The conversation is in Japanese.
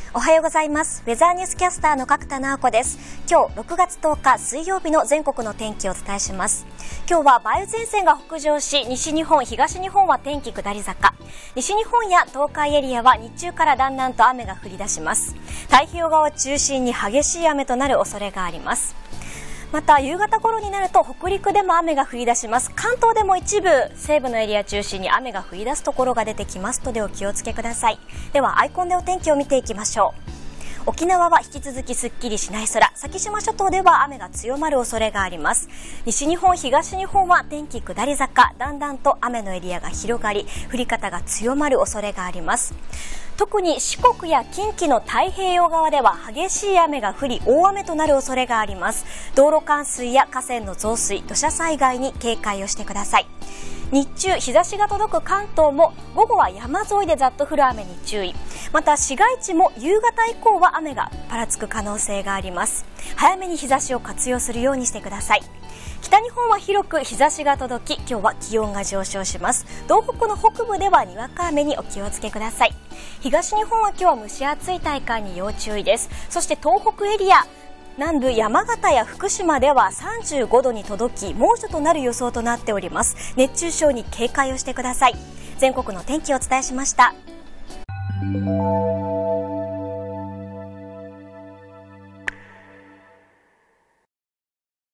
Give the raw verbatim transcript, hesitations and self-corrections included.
おはようございます。ウェザーニュースキャスターの角田直子です。今日ろくがつとおか水曜日の全国の天気をお伝えします。今日は梅雨前線が北上し、西日本、東日本は天気下り坂。西日本や東海エリアは日中からだんだんと雨が降り出します。太平洋側を中心に激しい雨となる恐れがあります。また夕方頃になると北陸でも雨が降り出します。関東でも一部西部のエリア中心に雨が降り出すところが出てきますのでお気をつけください。ではアイコンでお天気を見ていきましょう。沖縄は引き続きすっきりしない空、先島諸島では雨が強まる恐れがあります。西日本、東日本は天気下り坂、だんだんと雨のエリアが広がり、降り方が強まる恐れがあります。特に四国や近畿の太平洋側では激しい雨が降り、大雨となる恐れがあります。道路冠水や河川の増水、土砂災害に警戒をしてください。日中日差しが届く関東も午後は山沿いでざっと降る雨に注意。また市街地も夕方以降は雨がぱらつく可能性があります。早めに日差しを活用するようにしてください。北日本は広く日差しが届き、今日は気温が上昇します。東北の北部ではにわか雨にお気をつけください。東日本は今日は蒸し暑い体感に要注意です。そして東北エリア、南部山形や福島ではさんじゅうごどに届き、猛暑となる予想となっております。熱中症に警戒をしてください。全国の天気をお伝えしました。